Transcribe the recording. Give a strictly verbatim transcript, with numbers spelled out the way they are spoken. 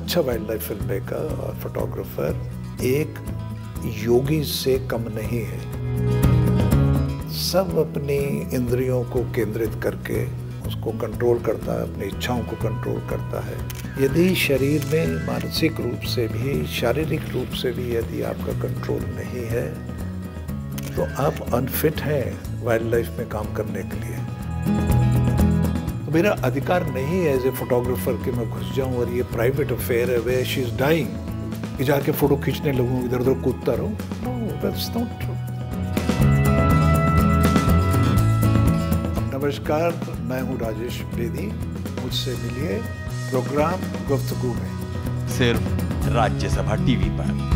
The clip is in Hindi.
अच्छा वाइल्ड लाइफ फिल्म मेकर और फोटोग्राफर एक योगी से कम नहीं है। सब अपनी इंद्रियों को केंद्रित करके उसको कंट्रोल करता है, अपनी इच्छाओं को कंट्रोल करता है। यदि शरीर में मानसिक रूप से भी, शारीरिक रूप से भी यदि आपका कंट्रोल नहीं है तो आप अनफिट हैं वाइल्ड लाइफ में काम करने के लिए। तो मेरा अधिकार नहीं है एज ए फोटोग्राफर कि मैं घुस जाऊं और ये प्राइवेट अफेयर है वे शी इज डाइंग कि जाके फोटो खींचने लगूं, इधर उधर कूदता रहूं। No, that's not true. नमस्कार, मैं हूं राजेश बेदी। मुझसे मिलिए प्रोग्राम गुफ्तगू में, सिर्फ राज्यसभा टीवी पर।